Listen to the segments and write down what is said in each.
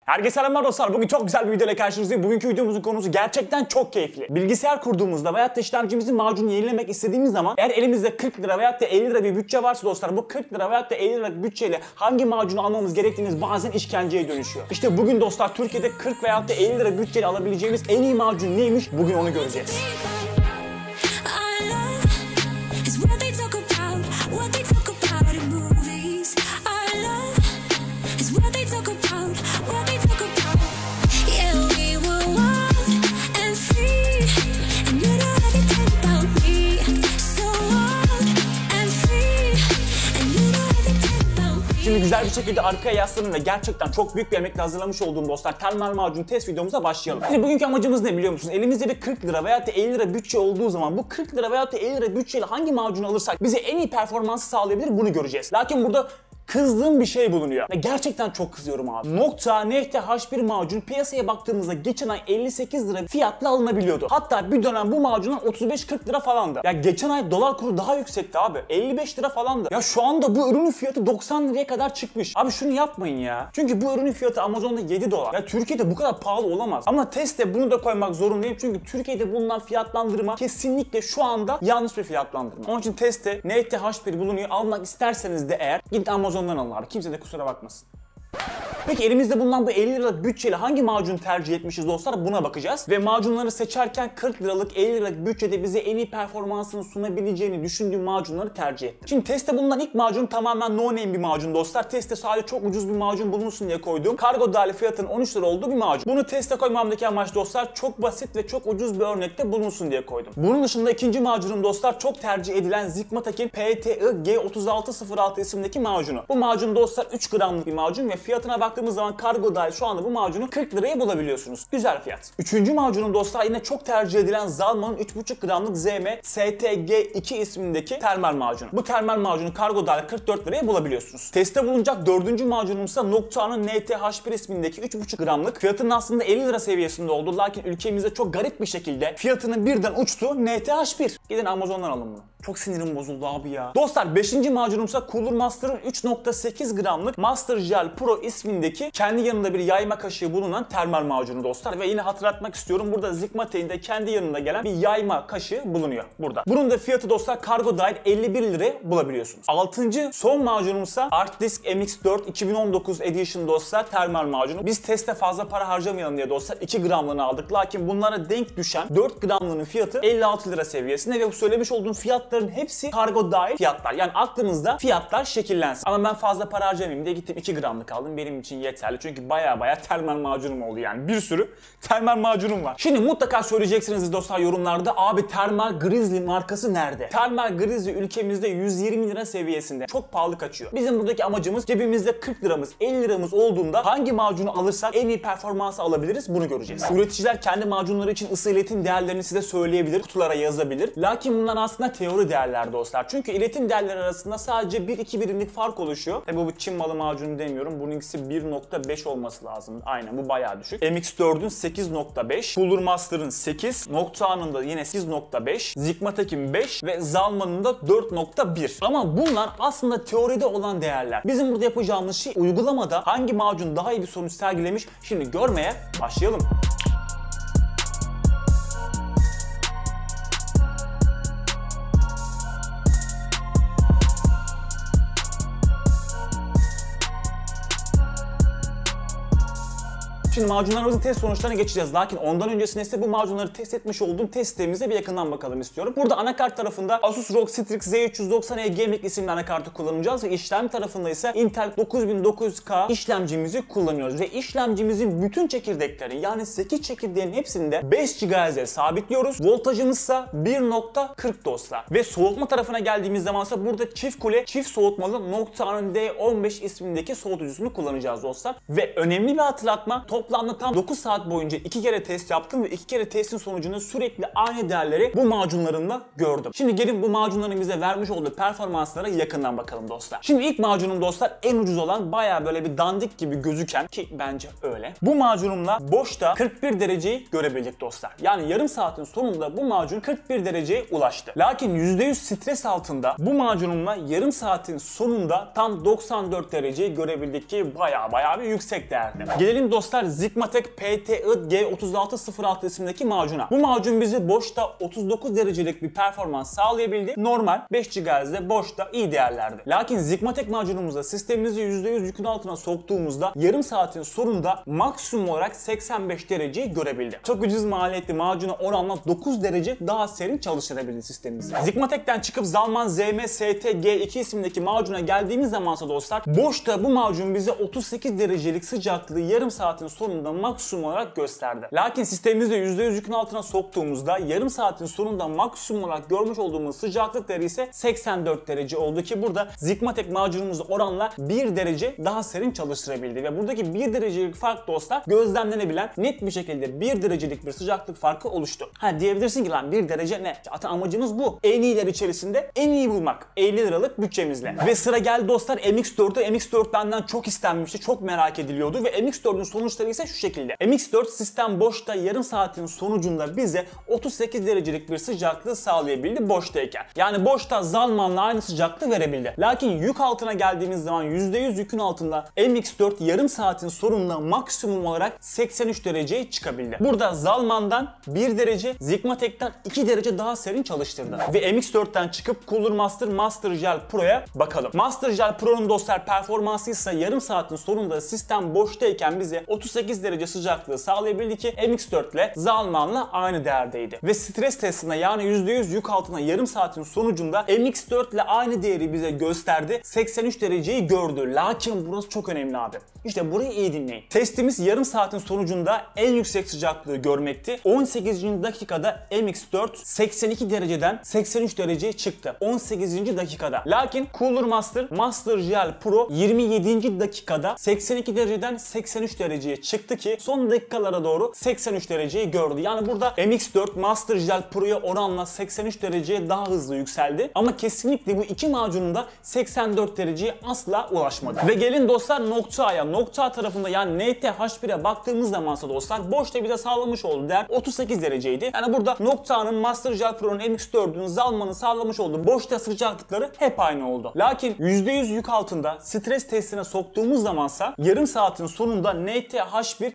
Herkese selamlar dostlar. Bugün çok güzel bir video ile karşınızdayım. Bugünkü videomuzun konusu gerçekten çok keyifli. Bilgisayar kurduğumuzda veyahut da işlemcimizin macunu yenilemek istediğimiz zaman eğer elimizde 40 lira veyahut da 50 lira bir bütçe varsa dostlar, bu 40 lira veyahut da 50 lira bütçeyle hangi macunu almamız gerektiğiniz bazen işkenceye dönüşüyor. İşte bugün dostlar Türkiye'de 40 veyahut da 50 lira bütçeyle alabileceğimiz en iyi macun neymiş? Bugün onu göreceğiz. Şimdi güzel bir şekilde arkaya yaslanın ve gerçekten çok büyük bir emekle hazırlamış olduğum dostlar termal macun test videomuza başlayalım. Şimdi bugünkü amacımız ne biliyor musunuz? Elimizde bir 40 lira veyahut da 50 lira bütçe olduğu zaman bu 40 lira veyahut da 50 lira bütçeyle hangi macunu alırsak bize en iyi performansı sağlayabilir bunu göreceğiz. Lakin burada kızdığım bir şey bulunuyor. Ve gerçekten çok kızıyorum abi. Nokta H1 macun piyasaya baktığımızda geçen ay 58 lira fiyatla alınabiliyordu. Hatta bir dönem bu macunlar 35-40 lira falandı. Ya geçen ay dolar kuru daha yüksekti abi. 55 lira falandı. Ya şu anda bu ürünün fiyatı 90 liraya kadar çıkmış. Abi şunu yapmayın ya. Çünkü bu ürünün fiyatı Amazon'da 7 dolar. Ya Türkiye'de bu kadar pahalı olamaz. Ama teste bunu da koymak zorundayım. Çünkü Türkiye'de bulunan fiyatlandırma kesinlikle şu anda yanlış bir fiyatlandırma. Onun için teste H1 bulunuyor. Almak isterseniz de eğer gidin Amazon'dan alın abi. Kimse de kusura bakmasın. Peki elimizde bulunan bu 50 liralık bütçeyle hangi macunu tercih etmişiz dostlar? Buna bakacağız. Ve macunları seçerken 40 liralık 50 liralık bütçede bize en iyi performansını sunabileceğini düşündüğüm macunları tercih ettim. Şimdi teste bulunan ilk macun tamamen no name bir macun dostlar. Teste sadece çok ucuz bir macun bulunsun diye koyduğum kargo dahil fiyatının 13 lira olduğu bir macun. Bunu teste koymamdaki amaç dostlar çok basit ve çok ucuz bir örnekte bulunsun diye koydum. Bunun dışında ikinci macunum dostlar çok tercih edilen Zigmatek'in PTI G3606 isimdeki macunu. Bu macun dostlar 3 gramlık bir macun ve fiyatına baktığımız zaman kargo dahil şu anda bu macunu 40 liraya bulabiliyorsunuz. Güzel fiyat. Üçüncü macunum dostlar yine çok tercih edilen Zalman'ın 3,5 gramlık ZM STG2 ismindeki termal macunu. Bu termal macunu kargo dahil 44 liraya bulabiliyorsunuz. Teste bulunacak dördüncü macunumsa Noctua'nın NTH1 ismindeki 3,5 gramlık. Fiyatının aslında 50 lira seviyesinde oldu. Lakin ülkemizde çok garip bir şekilde fiyatının birden uçtu. NTH1. Gidin Amazon'dan alın bunu. Çok sinirim bozuldu abi ya. Dostlar 5. macunumsa Cooler Master'ın 3,8 gramlık Master Gel Pro ismindeki kendi yanında bir yayma kaşığı bulunan termal macunu dostlar. Ve yine hatırlatmak istiyorum. Burada Zigmatek'in de kendi yanında gelen bir yayma kaşığı bulunuyor burada. Bunun da fiyatı dostlar kargo dahil 51 liraya bulabiliyorsunuz. 6. son macunumsa ArcDisk MX4 2019 Edition dostlar termal macunu. Biz teste fazla para harcamayalım diye dostlar 2 gramlığını aldık. Lakin bunlara denk düşen 4 gramlığının fiyatı 56 lira seviyesinde ve bu söylemiş olduğum fiyatların hepsi kargo dahil fiyatlar. Yani aklınızda fiyatlar şekillensin. Ama ben fazla para harcamayayım diye gittim 2 gramlık aldım. Benim için yeterli. Çünkü baya termal macunum oldu yani. Bir sürü termal macunum var. Şimdi mutlaka söyleyeceksiniz dostlar yorumlarda. Abi Thermal Grizzly markası nerede? Thermal Grizzly ülkemizde 120 lira seviyesinde. Çok pahalı kaçıyor. Bizim buradaki amacımız cebimizde 40 liramız 50 liramız olduğunda hangi macunu alırsak en iyi performansı alabiliriz bunu göreceğiz. Üreticiler kendi macunları için ısı iletim değerlerini size söyleyebilir. Kutulara yazabilir. Lakin bunlar aslında teori değerler dostlar. Çünkü iletim değerleri arasında sadece 1-2 birimlik fark oluşuyor. Tabi bu Çin malı macunu demiyorum. Bununkisi 1,5 olması lazım. Aynen bu bayağı düşük. MX4'ün 8,5, Cooler Master'ın 8, Noctua'nın da yine 8,5, Zigmatek'in 5 ve Zalman'ın da 4,1. Ama bunlar aslında teoride olan değerler. Bizim burada yapacağımız şey uygulamada hangi macun daha iyi bir sonuç sergilemiş şimdi görmeye başlayalım. Şimdi macunlarımızın test sonuçlarına geçeceğiz. Lakin ondan öncesinde ise bu macunları test etmiş olduğum test sistemimize bir yakından bakalım istiyorum. Burada anakart tarafında Asus ROG Strix Z390e Gaming isimli anakartı kullanacağız ve işlem tarafında ise Intel 9900K işlemcimizi kullanıyoruz. Ve işlemcimizin bütün çekirdekleri yani 8 çekirdeğin hepsinde 5 GHz'e sabitliyoruz. Voltajımız ise 1,40 dostlar. Ve soğutma tarafına geldiğimiz zaman ise burada çift kule, çift soğutmalı Noctua'nın D15 ismindeki soğutucusunu kullanacağız dostlar. Ve önemli bir hatırlatma, top toplamda tam 9 saat boyunca 2 kere test yaptım ve 2 kere testin sonucunda sürekli aynı değerleri bu macunlarımla gördüm. Şimdi gelin bu macunların bize vermiş olduğu performanslara yakından bakalım dostlar. Şimdi ilk macunum dostlar en ucuz olan, bayağı böyle bir dandik gibi gözüken, ki bence öyle. Bu macunumla boşta 41 dereceyi görebildik dostlar. Yani yarım saatin sonunda bu macun 41 dereceye ulaştı. Lakin %100 stres altında bu macunumla yarım saatin sonunda tam 94 dereceyi görebildik ki bayağı bir yüksek değerde. Gelelim dostlar Zigmatech PTI G3606 isimdeki macuna. Bu macun bizi boşta 39 derecelik bir performans sağlayabildi. Normal 5 GHz'de boşta iyi değerlerde. Lakin Zigmatech macunumuzda sistemimizi %100 yükün altına soktuğumuzda yarım saatin sonunda maksimum olarak 85 dereceyi görebildi. Çok ucuz maliyetli macuna oranla 9 derece daha serin çalıştırabildi sistemimizi. Zigmatech'ten çıkıp Zalman ZM-ST-G2 isimdeki macuna geldiğimiz zamansa dostlar boşta bu macun bize 38 derecelik sıcaklığı yarım saatin sonunda maksimum olarak gösterdi. Lakin sistemimizi %100 yükün altına soktuğumuzda yarım saatin sonunda maksimum olarak görmüş olduğumuz sıcaklık değeri ise 84 derece oldu ki burada Zigmatech macunumuzu oranla 1 derece daha serin çalıştırabildi ve buradaki 1 derecelik fark dostlar gözlemlenebilen, net bir şekilde 1 derecelik bir sıcaklık farkı oluştu. Ha diyebilirsin ki lan 1 derece ne? Zaten amacımız bu. En iyiler içerisinde en iyi bulmak. 50 liralık bütçemizle. Ve sıra geldi dostlar MX4'e. MX4 benden çok istenmişti. Çok merak ediliyordu ve MX4'ün sonuçları ise şu şekilde. MX4 sistem boşta yarım saatin sonucunda bize 38 derecelik bir sıcaklığı sağlayabildi boştayken. Yani boşta Zalman'la aynı sıcaklığı verebildi. Lakin yük altına geldiğimiz zaman %100 yükün altında MX4 yarım saatin sonunda maksimum olarak 83 dereceye çıkabildi. Burada Zalman'dan 1 derece, Zigmatech'ten 2 derece daha serin çalıştırdı. Ve MX4'ten çıkıp Cooler Master Gel Pro'ya bakalım. Master Gel Pro'nun dostlar performansı ise yarım saatin sonunda sistem boştayken bize 38 derece sıcaklığı sağlayabildi ki MX4 ile Zalman'la aynı değerdeydi. Ve stres testinde yani %100 yük altına yarım saatin sonucunda MX4 ile aynı değeri bize gösterdi. 83 dereceyi gördü. Lakin burası çok önemli abi. İşte burayı iyi dinleyin. Testimiz yarım saatin sonucunda en yüksek sıcaklığı görmekti. 18. dakikada MX4 82 dereceden 83 dereceye çıktı. 18. dakikada. Lakin Cooler Master Gel Pro 27. dakikada 82 dereceden 83 dereceye çıktı ki son dakikalara doğru 83 dereceyi gördü. Yani burada MX4 Master Gel Pro'ya oranla 83 dereceye daha hızlı yükseldi. Ama kesinlikle bu iki macunun da 84 dereceye asla ulaşmadı. Ve gelin dostlar Nokta A'ya. Nokta A tarafında yani NT-H1'e baktığımız zamansa dostlar boşta bize sağlamış olduğu değer 38 dereceydi. Yani burada Nokta A'nın Master Gel Pro'nun MX4'ün Zalman'ın sağlamış olduğu boşta sıcaklıkları hep aynı oldu. Lakin %100 yük altında stres testine soktuğumuz zamansa yarım saatin sonunda NT-H1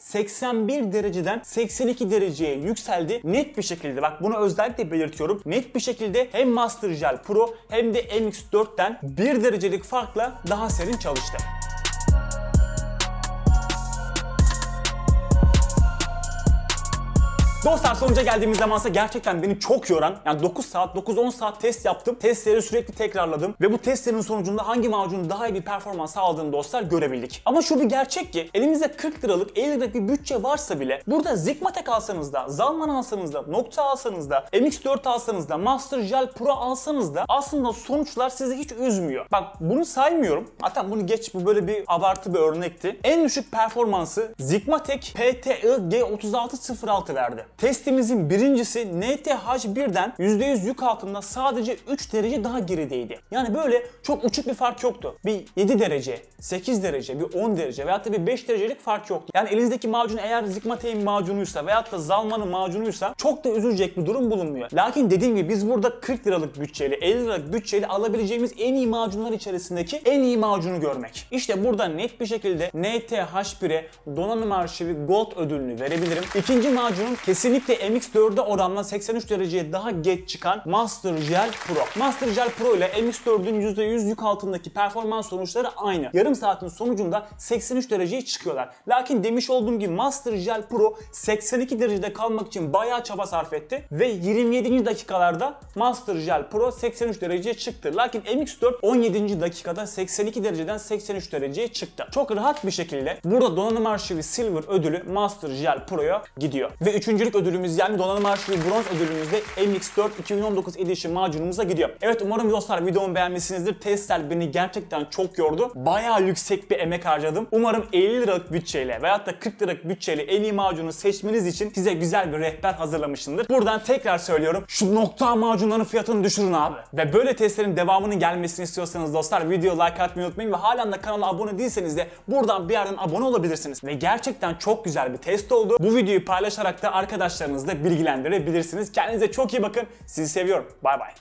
81 dereceden 82 dereceye yükseldi. Net bir şekilde, bak bunu özellikle belirtiyorum. Net bir şekilde hem Master Gel Pro hem de MX4'ten 1 derecelik farkla daha serin çalıştı. Dostlar sonuca geldiğimiz zamansa gerçekten beni çok yoran, yani 9 saat, 9-10 saat test yaptım. Testleri sürekli tekrarladım ve bu testlerin sonucunda hangi macunun daha iyi bir performans sağladığını dostlar görebildik. Ama şu bir gerçek ki elimizde 40 liralık 50 liralık bir bütçe varsa bile burada Zigmatech alsanız da, Zalman alsanız da, Nokta alsanız da, MX4 alsanız da, Master Gel Pro alsanız da aslında sonuçlar sizi hiç üzmüyor. Bak bunu saymıyorum. Hatta bunu geç, bu böyle bir abartı bir örnekti. En düşük performansı Zigmatech PTI G3606 verdi. Testimizin birincisi NT-H1'den %100 yük altında sadece 3 derece daha gerideydi. Yani böyle çok uçuk bir fark yoktu. Bir 7 derece, 8 derece, bir 10 derece veyahut da bir 5 derecelik fark yoktu. Yani elinizdeki macun eğer Zigmatech'in macunuysa veyahut da Zalman'ın macunuysa çok da üzülecek bir durum bulunmuyor. Lakin dediğim gibi biz burada 40 liralık bütçeyle, 50 liralık bütçeyle alabileceğimiz en iyi macunlar içerisindeki en iyi macunu görmek. İşte burada net bir şekilde NT-H1'e donanım arşivi Gold ödülünü verebilirim. İkinci macunun kesinlikle MX4'e oranla 83 dereceye daha geç çıkan Master Gel Pro. Master Gel Pro ile MX4'ün %100 yük altındaki performans sonuçları aynı. Yarım saatin sonucunda 83 dereceye çıkıyorlar. Lakin demiş olduğum gibi Master Gel Pro 82 derecede kalmak için bayağı çaba sarf etti ve 27. dakikalarda Master Gel Pro 83 dereceye çıktı. Lakin MX4 17. dakikada 82 dereceden 83 dereceye çıktı. Çok rahat bir şekilde burada donanım arşivi Silver ödülü Master Gel Pro'ya gidiyor. Ve üçüncülük büyük ödülümüz yani donanım arşivi bronz ödülümüz de MX4 2019 Edition macunumuza gidiyor. Evet, umarım dostlar videomu beğenmişsinizdir. Testler beni gerçekten çok yordu. Bayağı yüksek bir emek harcadım. Umarım 50 liralık bütçeyle veyahut da 40 liralık bütçeyle en iyi macunu seçmeniz için size güzel bir rehber hazırlamışımdır. Buradan tekrar söylüyorum. Şu nokta macunların fiyatını düşürün abi. Ve böyle testlerin devamının gelmesini istiyorsanız dostlar video like atmayı unutmayın ve halen de kanala abone değilseniz de buradan bir yerden abone olabilirsiniz. Ve gerçekten çok güzel bir test oldu. Bu videoyu paylaşarak da arkadaşlarınızla bilgilendirebilirsiniz. Kendinize çok iyi bakın. Sizi seviyorum. Bay bay.